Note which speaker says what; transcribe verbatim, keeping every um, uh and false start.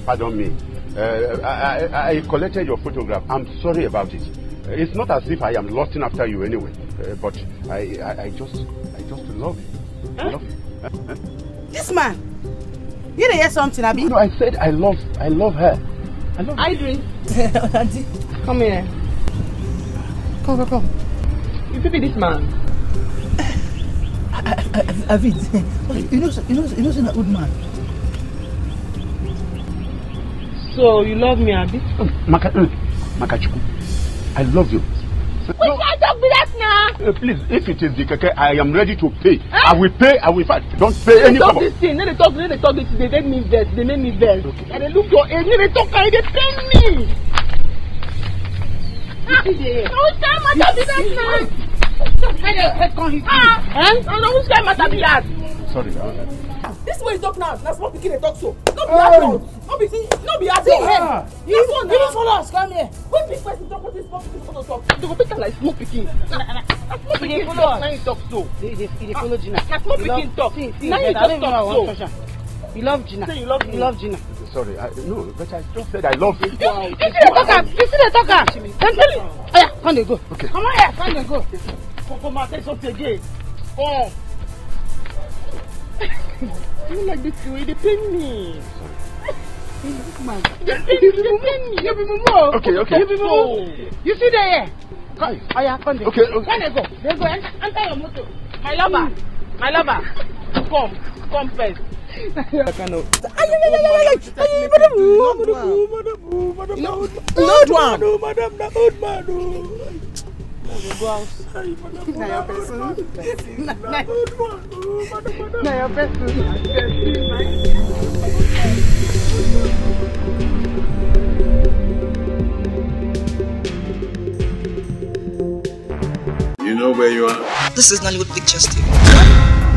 Speaker 1: pardon me. Uh, I, I, I collected your photograph. I'm sorry about it. It's not as if I am lusting after you anyway, uh, but I, I, I just, I just love you. Huh? Love you. Huh? Huh?
Speaker 2: This man, you didn't hear something, Abi?
Speaker 1: No, I said I love, I love her. I love her.
Speaker 2: I drink. Come here. Come, come, come.
Speaker 3: You could be this man.
Speaker 2: Avid, you know, you know, you know, you're a good man.
Speaker 3: So you love me, Abi?
Speaker 1: Maka, uh, Makachuku, I love you.
Speaker 3: We no. can't talk with that now.
Speaker 1: Uh, please, if it is the Dikeh, I am ready to pay. Eh? I will pay. I will fight. Don't pay any
Speaker 3: talk
Speaker 1: trouble.
Speaker 3: This thing. Then they talk. Then they talk. This. They make me vex. They make me vex. Okay. And they look your age. Then they talk. And they pay me. Ah, no, which kind of matter be that now? Ah, eh? No, which kind of matter be that?
Speaker 1: Sorry.
Speaker 3: Uh, This way you talk now. That's what pikin dey talk so. No be hard. No be no be hard. You you don't follow us. Come here. When big person talk, what is small pikin follow talk? They go better like small pikin. Na small pikin talk. Now you talk so.
Speaker 2: They they they follow Gina.
Speaker 3: Na small pikin talk. Now you just talk so.
Speaker 2: You love Gina.
Speaker 3: Say you love
Speaker 2: you love Gina.
Speaker 1: Sorry, I, no, but I just said I love you.
Speaker 2: Wow. You see the talker. You see the talker. Don't tell me. Oh yeah, come and go.
Speaker 1: Okay.
Speaker 2: Come on here. Come and go.
Speaker 3: Come come and say something again. Come. You don't like this way, they pain me.
Speaker 2: Man.
Speaker 3: They pain me, they pain me.
Speaker 2: You be more.
Speaker 1: Okay, okay.
Speaker 2: You be more. You see there, yeah? Come. Oh yeah, come there.
Speaker 1: Okay, okay.
Speaker 2: Come and go. Then go enter, enter your motor. My lover, my lover. Come, come first. I cannot.
Speaker 3: Not one.
Speaker 2: No, madam, the old man. Go house. Now your person. Now your person.
Speaker 4: You know where you are?
Speaker 5: This is Nollywood Pictures T V.